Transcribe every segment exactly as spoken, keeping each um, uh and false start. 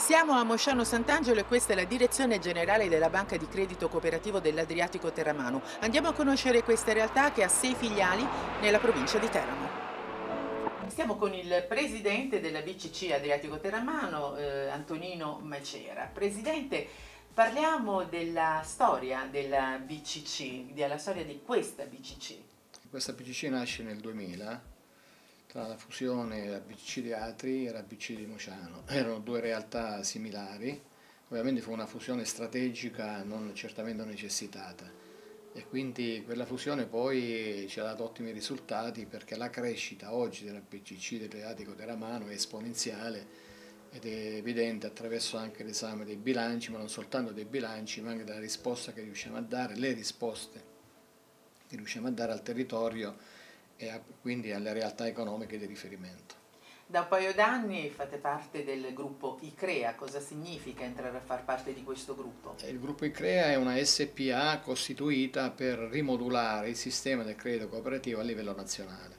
Siamo a Mosciano Sant'Angelo e questa è la direzione generale della Banca di Credito Cooperativo dell'Adriatico Terramano. Andiamo a conoscere questa realtà che ha sei filiali nella provincia di Teramo. Siamo con il presidente della B C C Adriatico Terramano, eh, Antonino Macera. Presidente, parliamo della storia della B C C, della storia di questa B C C. Questa B C C nasce nel duemila, tra la fusione della B C C di Atri e la B C C di Mosciano. Erano due realtà similari, ovviamente fu una fusione strategica non certamente necessitata e quindi quella fusione poi ci ha dato ottimi risultati perché la crescita oggi della B C C dell'Adriatico Terramano è esponenziale ed è evidente attraverso anche l'esame dei bilanci, ma non soltanto dei bilanci, ma anche della risposta che riusciamo a dare, le risposte che riusciamo a dare al territorio e a, quindi alle realtà economiche di riferimento. Da un paio d'anni fate parte del gruppo ICREA. Cosa significa entrare a far parte di questo gruppo? Il gruppo ICREA è una S P A costituita per rimodulare il sistema del credito cooperativo a livello nazionale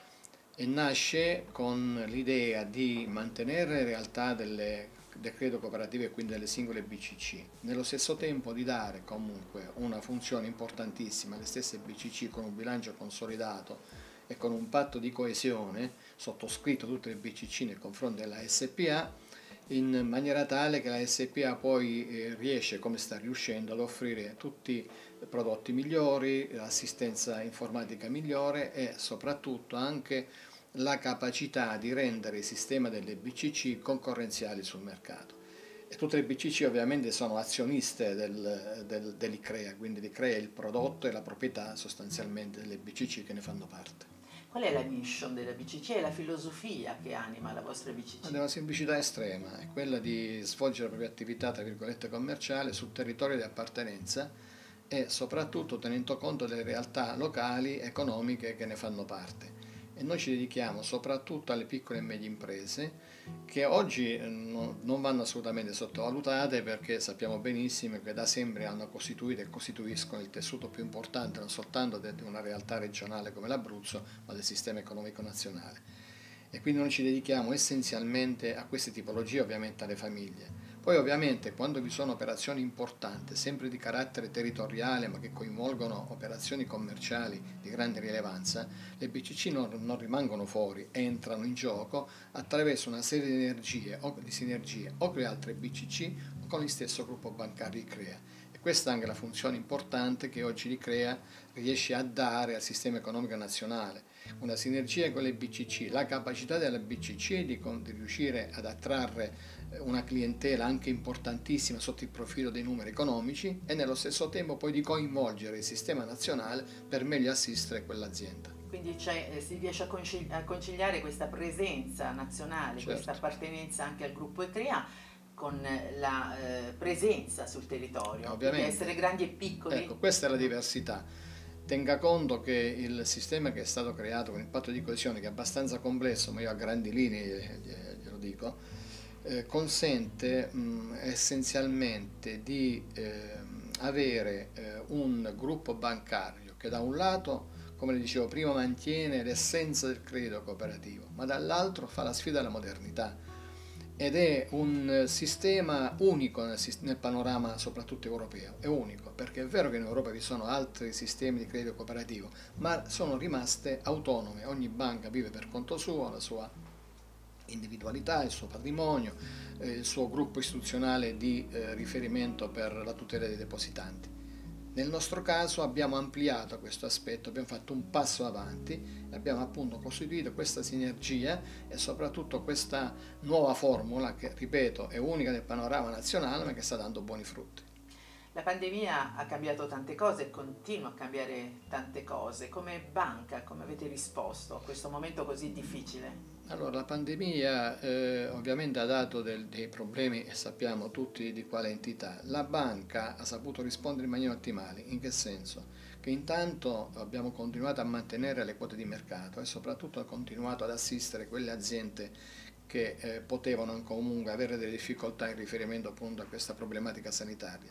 e nasce con l'idea di mantenere le realtà delle, del credito cooperativo e quindi delle singole B C C, nello stesso tempo di dare comunque una funzione importantissima alle stesse B C C con un bilancio consolidato e con un patto di coesione sottoscritto tutte le B C C nei confronti della S P A, in maniera tale che la S P A poi eh, riesce, come sta riuscendo, ad offrire tutti prodotti migliori, assistenza informatica migliore e soprattutto anche la capacità di rendere il sistema delle B C C concorrenziali sul mercato. E tutte le B C C ovviamente sono azioniste del, del, dell'ICREA, quindi l'ICREA è il prodotto e la proprietà sostanzialmente delle B C C che ne fanno parte. Qual è la mission della B C C e la filosofia che anima la vostra B C C? È una semplicità estrema, è quella di svolgere la propria attività tra virgolette commerciale sul territorio di appartenenza e soprattutto tenendo conto delle realtà locali economiche che ne fanno parte. E noi ci dedichiamo soprattutto alle piccole e medie imprese che oggi non vanno assolutamente sottovalutate perché sappiamo benissimo che da sempre hanno costituito e costituiscono il tessuto più importante non soltanto di una realtà regionale come l'Abruzzo ma del sistema economico nazionale. E quindi noi ci dedichiamo essenzialmente a queste tipologie, ovviamente alle famiglie. Poi ovviamente quando vi sono operazioni importanti, sempre di carattere territoriale ma che coinvolgono operazioni commerciali di grande rilevanza, le B C C non, non rimangono fuori, entrano in gioco attraverso una serie di, energie, o, di sinergie o con le altre B C C o con il stesso gruppo bancario ICREA. E questa è anche la funzione importante che oggi l'ICREA riesce a dare al sistema economico nazionale. Una sinergia con le B C C, la capacità della B C C di, di riuscire ad attrarre una clientela anche importantissima sotto il profilo dei numeri economici e nello stesso tempo poi di coinvolgere il sistema nazionale per meglio assistere quell'azienda. Quindi eh, si riesce a, concili a conciliare questa presenza nazionale, Certo. Questa appartenenza anche al gruppo ICREA con la eh, presenza sul territorio, Ovviamente. Quindi essere grandi e piccoli. Ecco, questa è la diversità. Tenga conto che il sistema che è stato creato con il patto di coesione, che è abbastanza complesso, ma io a grandi linee glielo dico, eh, consente mh, essenzialmente di eh, avere eh, un gruppo bancario che da un lato, come le dicevo prima, mantiene l'essenza del credito cooperativo, ma dall'altro fa la sfida alla modernità. Ed è un sistema unico nel, nel panorama soprattutto europeo, è unico, perché è vero che in Europa vi sono altri sistemi di credito cooperativo, ma sono rimaste autonome, ogni banca vive per conto suo, la sua individualità, il suo patrimonio, eh, il suo gruppo istituzionale di eh, riferimento per la tutela dei depositanti. Nel nostro caso abbiamo ampliato questo aspetto, abbiamo fatto un passo avanti, abbiamo appunto costituito questa sinergia e soprattutto questa nuova formula che, ripeto, è unica nel panorama nazionale ma che sta dando buoni frutti. La pandemia ha cambiato tante cose e continua a cambiare tante cose. Come banca, come avete risposto a questo momento così difficile? Allora, la pandemia eh, ovviamente ha dato del, dei problemi e sappiamo tutti di quale entità. La banca ha saputo rispondere in maniera ottimale. In che senso? Che intanto abbiamo continuato a mantenere le quote di mercato e soprattutto ha continuato ad assistere quelle aziende che eh, potevano comunque avere delle difficoltà in riferimento appunto a questa problematica sanitaria.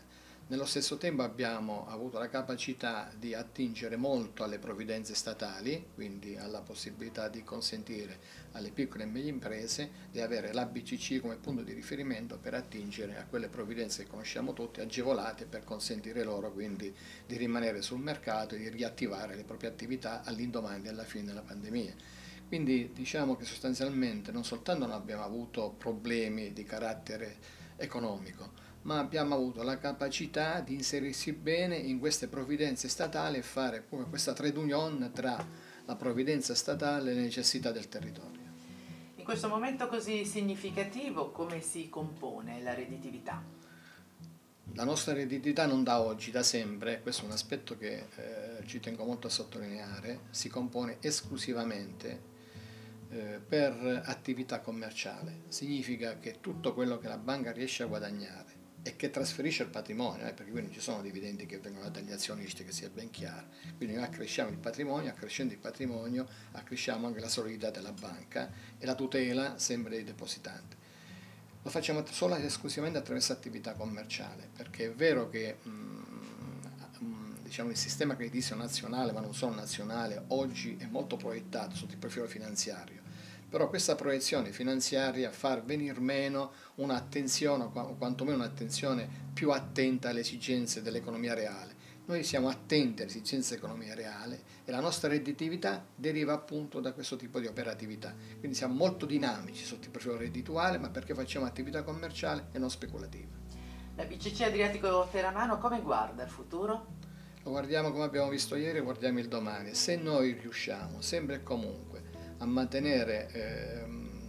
Nello stesso tempo abbiamo avuto la capacità di attingere molto alle provvidenze statali, quindi alla possibilità di consentire alle piccole e medie imprese di avere l'A B C C come punto di riferimento per attingere a quelle provvidenze che conosciamo tutti, agevolate per consentire loro quindi di rimanere sul mercato e di riattivare le proprie attività all'indomani della fine della pandemia. Quindi diciamo che sostanzialmente non soltanto non abbiamo avuto problemi di carattere economico, ma abbiamo avuto la capacità di inserirsi bene in queste provvidenze statali e fare come questa trade union tra la provvidenza statale e le necessità del territorio. In questo momento così significativo, come si compone la redditività? La nostra redditività non da oggi, da sempre, questo è un aspetto che eh, ci tengo molto a sottolineare, si compone esclusivamente eh, per attività commerciale. Significa che tutto quello che la banca riesce a guadagnare e che trasferisce il patrimonio, eh, perché qui non ci sono dividendi che vengono dagli azionisti, che sia ben chiaro, quindi noi accresciamo il patrimonio, accrescendo il patrimonio accresciamo anche la solidità della banca e la tutela sempre dei depositanti. Lo facciamo solo ed esclusivamente attraverso attività commerciale, perché è vero che mh, diciamo, il sistema creditizio nazionale, ma non solo nazionale, oggi è molto proiettato sotto il profilo finanziario. Però questa proiezione finanziaria fa venir meno un'attenzione, o quantomeno un'attenzione più attenta alle esigenze dell'economia reale. Noi siamo attenti alle esigenze dell'economia reale e la nostra redditività deriva appunto da questo tipo di operatività. Quindi siamo molto dinamici sotto il profilo reddituale, ma perché facciamo attività commerciale e non speculativa. La B C C Adriatico Teramano come guarda il futuro? Lo guardiamo come abbiamo visto ieri, guardiamo il domani. Se noi riusciamo sempre e comunque a mantenere eh,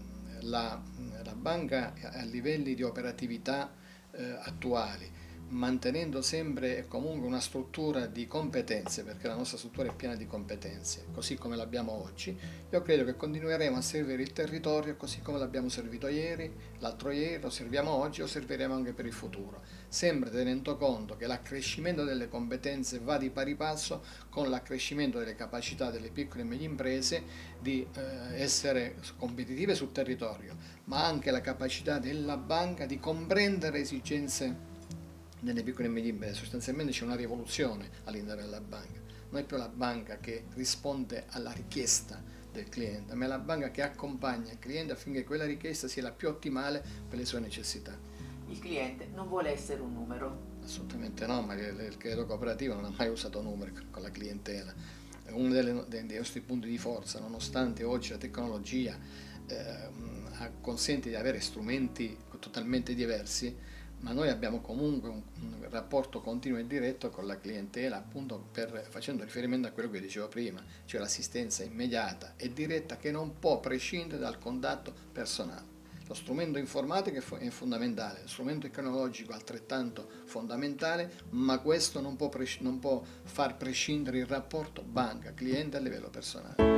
la, la banca a livelli di operatività eh, attuali, mantenendo sempre e comunque una struttura di competenze, perché la nostra struttura è piena di competenze, così come l'abbiamo oggi, io credo che continueremo a servire il territorio così come l'abbiamo servito ieri, l'altro ieri, lo serviamo oggi, lo serviremo anche per il futuro, sempre tenendo conto che l'accrescimento delle competenze va di pari passo con l'accrescimento delle capacità delle piccole e medie imprese di eh, essere competitive sul territorio, ma anche la capacità della banca di comprendere esigenze nelle piccole e medie imprese. Sostanzialmente c'è una rivoluzione all'interno della banca, non è più la banca che risponde alla richiesta del cliente, ma è la banca che accompagna il cliente affinché quella richiesta sia la più ottimale per le sue necessità. Il cliente non vuole essere un numero? Assolutamente no, ma il credito cooperativo non ha mai usato numeri con la clientela. È uno delle, dei nostri punti di forza, nonostante oggi la tecnologia eh, consente di avere strumenti totalmente diversi, ma noi abbiamo comunque un, un rapporto continuo e diretto con la clientela, appunto per, facendo riferimento a quello che dicevo prima, cioè l'assistenza immediata e diretta che non può prescindere dal contatto personale. Lo strumento informatico è fondamentale, lo strumento tecnologico altrettanto fondamentale, ma questo non può, non può far prescindere il rapporto banca-cliente a livello personale.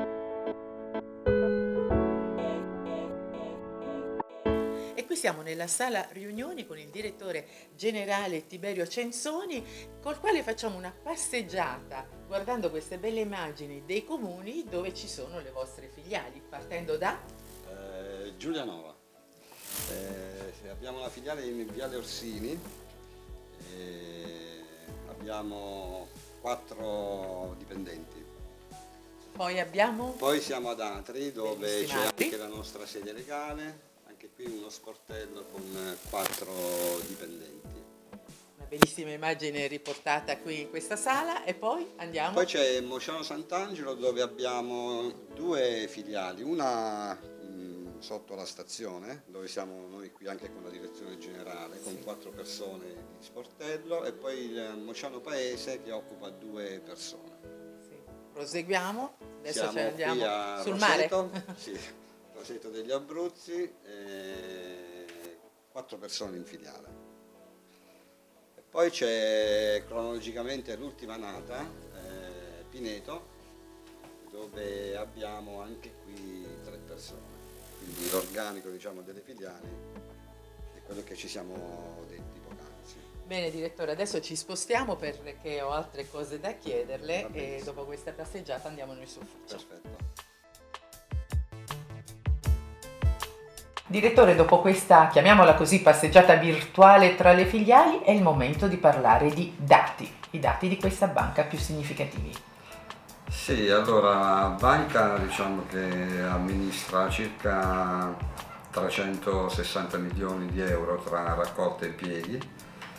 Siamo nella sala riunioni con il direttore generale Tiberio Censoni, col quale facciamo una passeggiata guardando queste belle immagini dei comuni dove ci sono le vostre filiali, partendo da eh, Giulianova. Eh, abbiamo una filiale in Viale Orsini, eh, abbiamo quattro dipendenti. Poi abbiamo? Poi siamo ad Atri, dove c'è Atri. anche la nostra sede legale. Anche qui uno sportello con quattro dipendenti. Una bellissima immagine riportata qui in questa sala e poi andiamo? Poi c'è Mociano Sant'Angelo dove abbiamo due filiali, una mh, sotto la stazione dove siamo noi qui anche con la direzione generale, con quattro persone di sportello, e poi il Mociano Paese che occupa due persone. Sì. Proseguiamo, adesso siamo ce ne andiamo qui a sul Roseto, mare. Sì. Roseto degli Abruzzi, eh, quattro persone in filiale. E poi c'è cronologicamente l'ultima nata, eh, Pineto, dove abbiamo anche qui tre persone. Quindi l'organico, diciamo, delle filiali è quello che ci siamo detti poc'anzi. Bene direttore, adesso ci spostiamo perché ho altre cose da chiederle e dopo questa passeggiata andiamo nel suo ufficio. Perfetto. Direttore, dopo questa, chiamiamola così, passeggiata virtuale tra le filiali, è il momento di parlare di dati, i dati di questa banca più significativi. Sì, allora la banca diciamo che amministra circa trecentosessanta milioni di euro tra raccolte e impieghi.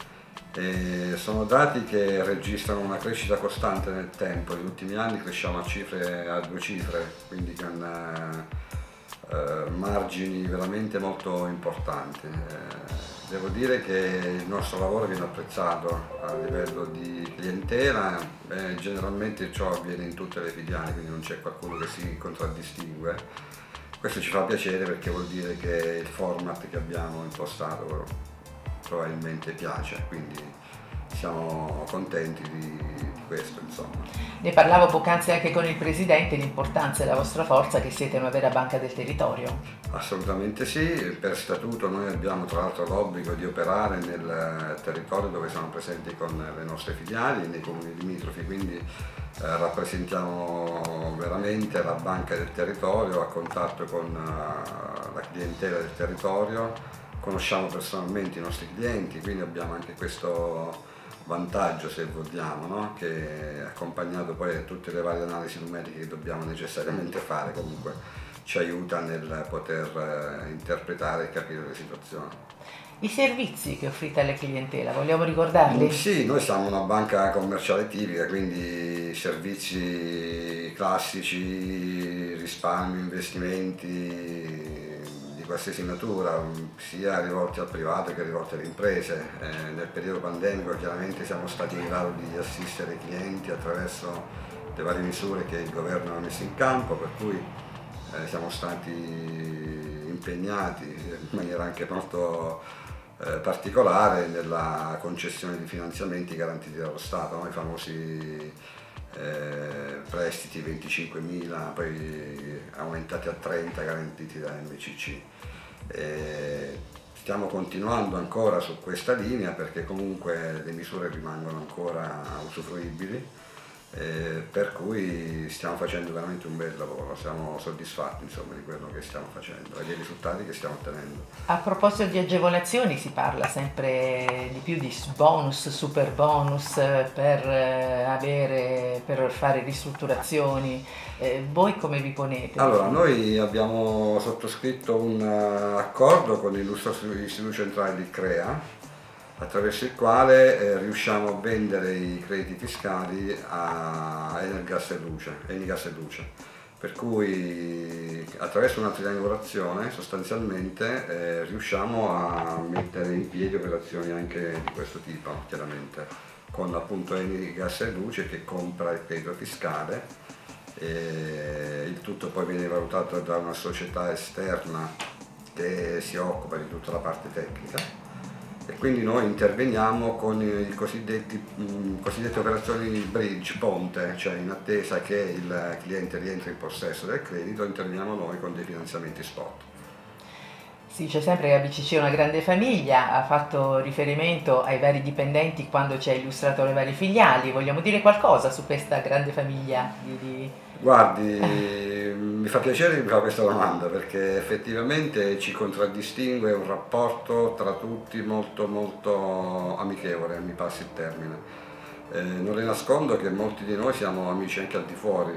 E sono dati che registrano una crescita costante nel tempo, negli ultimi anni cresciamo a cifre, a due cifre, quindi con eh, eh, margini veramente molto importanti. Eh, devo dire che il nostro lavoro viene apprezzato a livello di clientela, eh, generalmente ciò avviene in tutte le filiali, quindi non c'è qualcuno che si contraddistingue. Questo ci fa piacere perché vuol dire che il format che abbiamo impostato probabilmente piace, quindi siamo contenti di, di questo, insomma. Ne parlavo poc'anzi anche con il Presidente, l'importanza e la vostra forza che siete una vera banca del territorio. Assolutamente sì, per statuto noi abbiamo tra l'altro l'obbligo di operare nel territorio dove siamo presenti con le nostre filiali, nei comuni limitrofi, quindi eh, rappresentiamo veramente la banca del territorio a contatto con uh, la clientela del territorio. Conosciamo personalmente i nostri clienti, quindi abbiamo anche questo vantaggio, se vogliamo, no? Che accompagnato poi a tutte le varie analisi numeriche che dobbiamo necessariamente fare, comunque ci aiuta nel poter eh, interpretare e capire le situazioni. I servizi che offrite alle clientela, vogliamo ricordarli? Sì, noi siamo una banca commerciale tipica, quindi servizi classici, risparmio, investimenti qualsiasi natura, sia rivolti al privato che rivolti alle imprese. Eh, nel periodo pandemico chiaramente siamo stati in grado di assistere i clienti attraverso le varie misure che il governo ha messo in campo, per cui eh, siamo stati impegnati in maniera anche molto eh, particolare nella concessione di finanziamenti garantiti dallo Stato, no? I famosi Eh, prestiti venticinquemila, poi aumentati a trenta, garantiti da M C C. Eh, stiamo continuando ancora su questa linea perché comunque le misure rimangono ancora usufruibili, eh, per cui stiamo facendo veramente un bel lavoro, siamo soddisfatti insomma di quello che stiamo facendo e dei risultati che stiamo ottenendo. A proposito di agevolazioni, si parla sempre di più di bonus, super bonus per avere, per fare ristrutturazioni. Eh, voi come vi ponete? Allora, noi abbiamo sottoscritto un accordo con l'Istituto Centrale di Crea, attraverso il quale eh, riusciamo a vendere i crediti fiscali a Enelgas e Luce, Enigas e Luce. Per cui attraverso una triangolazione sostanzialmente eh, riusciamo a mettere in piedi operazioni anche di questo tipo, chiaramente, con appunto Enigas e Luce che compra il credito fiscale, e il tutto poi viene valutato da una società esterna che si occupa di tutta la parte tecnica. E quindi noi interveniamo con i cosiddetti, mh, cosiddette operazioni bridge, ponte, cioè in attesa che il cliente rientri in possesso del credito, interveniamo noi con dei finanziamenti spot. Si dice sempre che A B C C è una grande famiglia, ha fatto riferimento ai vari dipendenti quando ci ha illustrato le varie filiali, vogliamo dire qualcosa su questa grande famiglia di... di... Guardi, mi fa piacere che mi fa questa domanda perché effettivamente ci contraddistingue un rapporto tra tutti molto molto amichevole, mi passi il termine. Eh, non le nascondo che molti di noi siamo amici anche al di fuori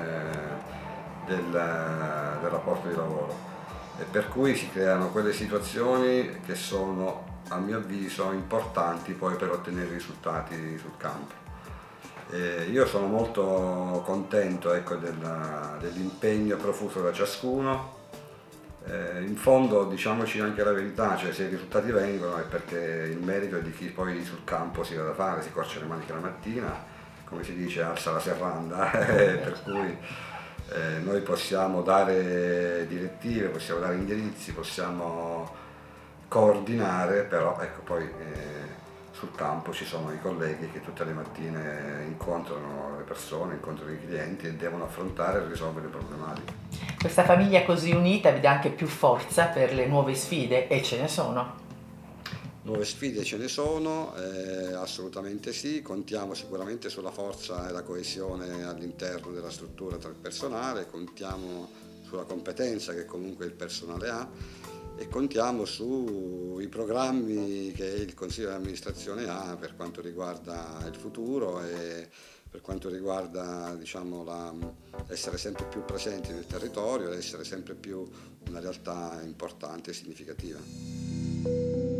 eh, del, del rapporto di lavoro e per cui si creano quelle situazioni che sono a mio avviso importanti poi per ottenere risultati sul campo. Eh, io sono molto contento ecco, del, dell'impegno profuso da ciascuno, eh, in fondo diciamoci anche la verità, cioè se i risultati vengono è perché il merito è di chi poi sul campo si va da fare, si corce le maniche la mattina, come si dice alza la serranda, per cui eh, noi possiamo dare direttive, possiamo dare indirizzi, possiamo coordinare, però ecco poi eh, sul campo ci sono i colleghi che tutte le mattine incontrano le persone, incontrano i clienti e devono affrontare e risolvere le problematiche. Questa famiglia così unita vi dà anche più forza per le nuove sfide e ce ne sono. Nuove sfide ce ne sono, eh, assolutamente sì, contiamo sicuramente sulla forza e la coesione all'interno della struttura tra il personale, contiamo sulla competenza che comunque il personale ha e contiamo sui programmi che il Consiglio di amministrazione ha per quanto riguarda il futuro e per quanto riguarda, diciamo, la, essere sempre più presenti nel territorio ed essere sempre più una realtà importante e significativa.